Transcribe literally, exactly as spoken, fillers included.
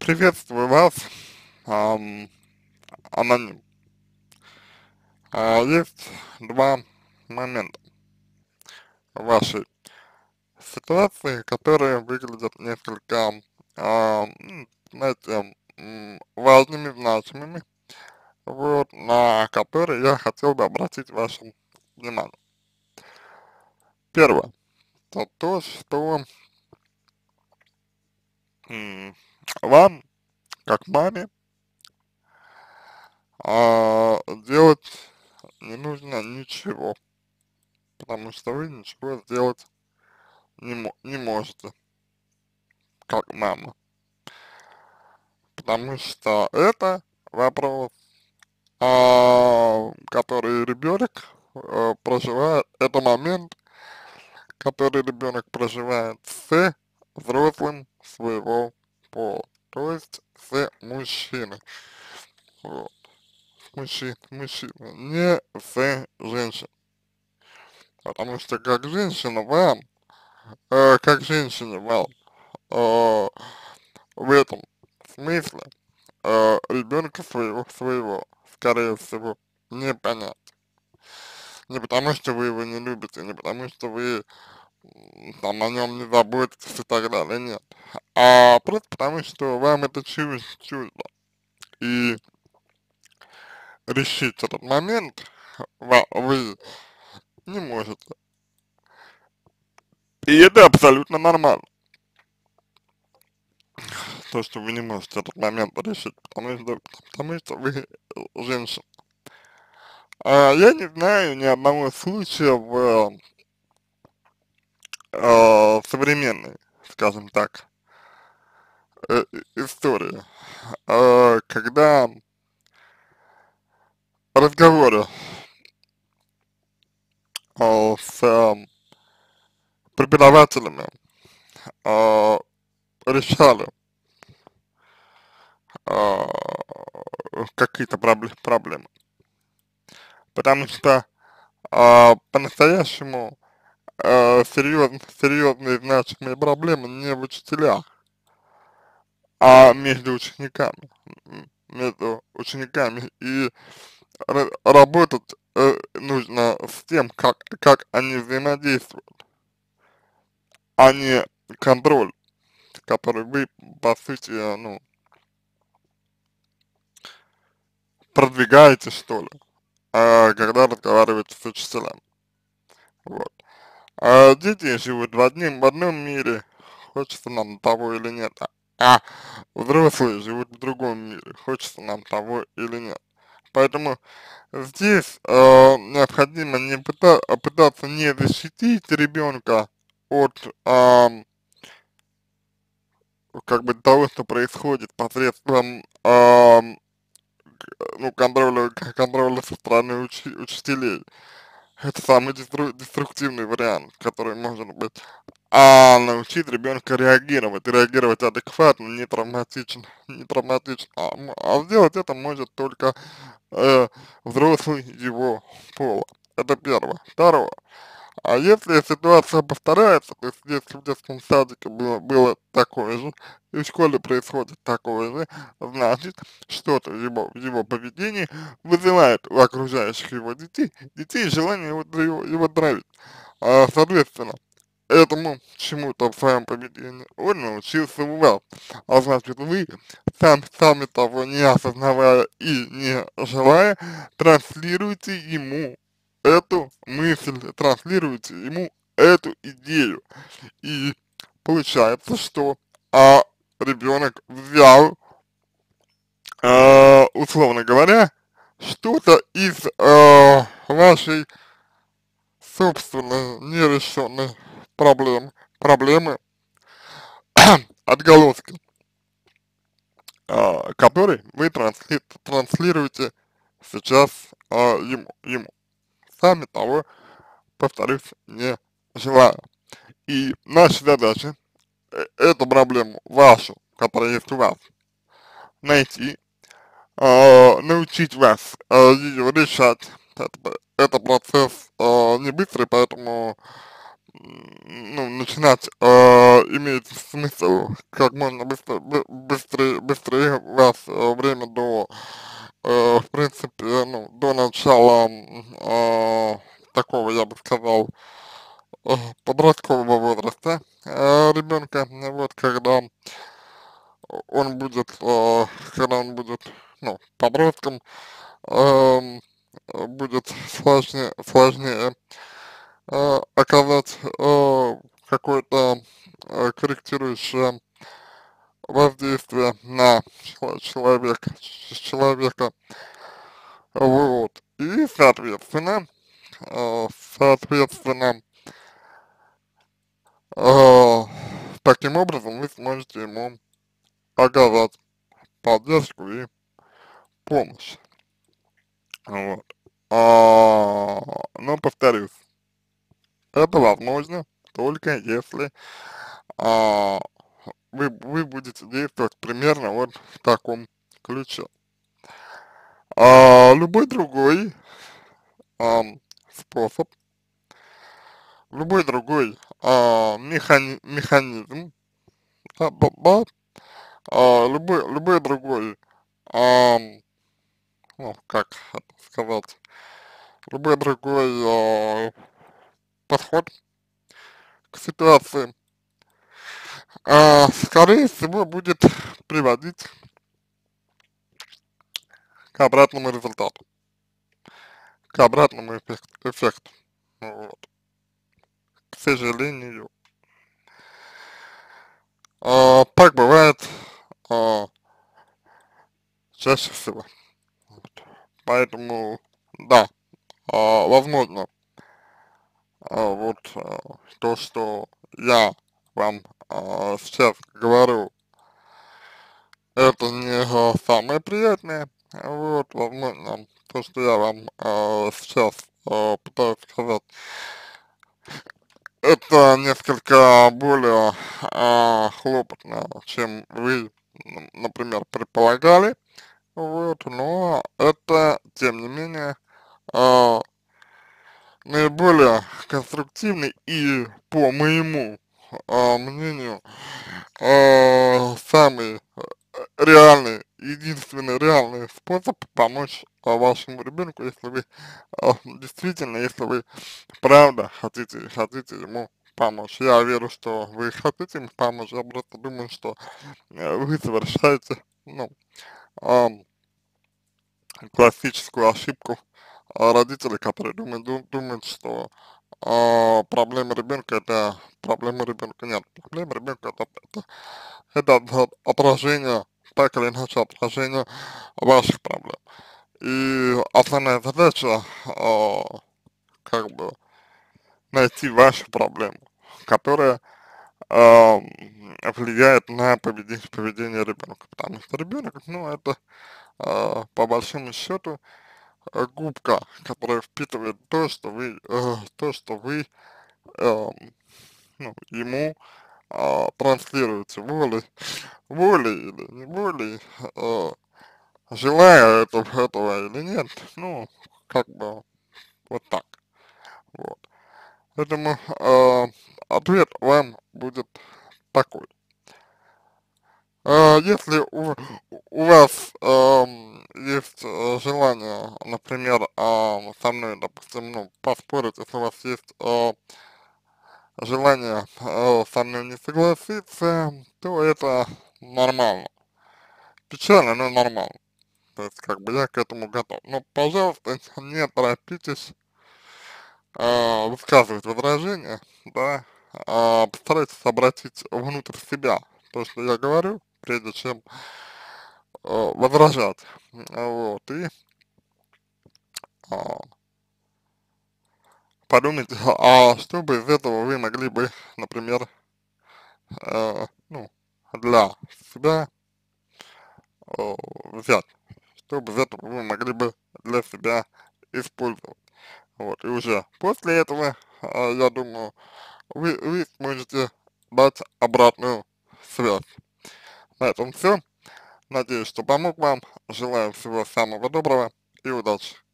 Приветствую вас, ам, аноним. А, есть два момента в вашей ситуации, которые выглядят несколько, а, м, знаете, м, важными, значимыми, вот, на которые я хотел бы обратить ваше внимание. Первое, это то, что м, вам, как маме, а, делать не нужно ничего, потому что вы ничего сделать не, мо- не можете, как мама. Потому что это вопрос, а, который ребенок э, проживает, это момент, который ребенок проживает с взрослым своего пола, то есть с мужчиной, вот, с мужчин, мужчиной, не с женщиной. Потому что как женщина вам, э, как женщине вам, э, в этом смысле э, ребенка своего, своего, скорее всего, не понять. Не потому, что вы его не любите, не потому, что вы м, там о нем не заботитесь и так далее, нет. А просто потому, что вам это чуждо, чуждо. И решить этот момент ва- вы не можете. И это абсолютно нормально, то, что вы не можете этот момент решить, потому что, потому что вы э, женщина. А, я не знаю ни одного случая в э, современной, скажем так, э, истории, э, когда разговоры э, с э, преподавателями э, решали э, какие-то пробле- проблемы. Потому что э, по-настоящему э, серьезные, серьезные значимые проблемы не в учителях, а между учениками, м, между учениками и ра- работать э, нужно с тем, как, как они взаимодействуют, а не контроль, который вы, по сути, э, ну, продвигаете, что ли, а, когда разговариваете с учителями. Вот. А дети живут в одним, в одном мире, хочется нам того или нет, а а взрослые живут в другом мире, хочется нам того или нет. Поэтому здесь э, необходимо не пыта пытаться не защитить ребенка от ам, как бы того, что происходит посредством ам, ну, контроля, к- контроля со стороны учи учителей. Это самый дестру деструктивный вариант, который может быть. А научить ребенка реагировать, реагировать адекватно, не травматично, не травматично. А, м- а сделать это может только э, взрослый его пола. Это первое. Второе. А если ситуация повторяется, то есть если в детском садике было, было такое же, и в школе происходит такое же, значит, что-то в его, в его поведении вызывает у окружающих его детей, детей желание его, его, его травить. А, соответственно, этому чему-то в своем поведении он научился у вас. А значит, вы, сам, сами того не осознавая и не желая, транслируете ему эту мысль, транслируете ему эту идею. И получается, что а, ребенок взял, а, условно говоря, что-то из а, вашей собственной нерешенной проблемы, проблемы, отголоски, а, который вы трансли, транслируете сейчас а, ему, ему, сами того, повторюсь, не желая. И наша задача э, эту проблему вашу, которая есть у вас, найти, а, научить вас ее решать. Это, это процесс а, не быстрый, поэтому м, ну, начинать э, имеет смысл как можно быстро, бы- быстрее, быстрее у вас э, время до, э, в принципе, ну, до начала м, э, такого, я бы сказал, э, подросткового возраста э, ребенка, вот, когда он будет, э, когда он будет, ну, подростком, эм, э, будет сложнее, сложнее э, оказать э, какое-то э, корректирующее воздействие на чело- человека, ч- человека, вот, и, соответственно, э, соответственно, э, таким образом вы сможете ему оказать поддержку и помощь, вот. А, но повторюсь, это возможно только если а, вы, вы будете действовать примерно вот в таком ключе. А любой другой ам, способ, любой другой а, механи- механизм, да, да, да, а, любой, любой другой, ам, ну, как это сказать, любой другой а, подход к ситуации, а, скорее всего, будет приводить к обратному результату, к обратному эффект, эффекту, вот, к сожалению. А, так бывает а, чаще всего. Вот. Поэтому, да, а, возможно, а, вот а, то, что я вам а, сейчас говорю, это не а, самое приятное. Вот, возможно, то, что я вам а, сейчас а, пытаюсь сказать, это несколько более а, хлопотно, чем вы, н- например, предполагали. Вот, но это, тем не менее, а, наиболее конструктивный и, по моему а, мнению, а, самый реальный, единственный реальный способ помочь а, вашему ребенку, если вы а, действительно, если вы правда хотите, хотите ему помочь. Я верю, что вы хотите ему помочь, я просто думаю, что э, вы совершаете, ну, ам, классическую ошибку а, родителей, которые думают, ду- думают, что а, проблема ребенка это проблема ребенка. Нет, проблема ребенка это, это, это от- отражение, так или иначе отражение ваших проблем. И основная задача а, как бы найти вашу проблему, которая а, влияет на поведение, поведение ребенка. Потому что ребенок, ну, это а, по большому счету э, губка, которая впитывает то, что вы, э, то, что вы э, ну, ему э, транслируете волей, волей или не волей, э, желая этого, этого или нет, ну, как бы вот так, вот. Поэтому э, ответ вам будет такой. Э, если у, у вас эм, есть э, желание, например, э, со мной, допустим, ну, поспорить, если у вас есть э, желание э, со мной не согласиться, то это нормально. Печально, но нормально. То есть, как бы я к этому готов. Но, пожалуйста, не торопитесь э, высказывать возражения, да, а постарайтесь обратить внутрь себя то, что я говорю, прежде чем э, возражать. Вот, и а, подумайте, а что бы из этого вы могли бы, например, э, ну, для себя э, взять, что бы из этого вы могли бы для себя использовать. Вот, и уже после этого, э, я думаю, вы, вы сможете дать обратную связь. На этом все. Надеюсь, что помог вам. Желаю всего самого доброго и удачи.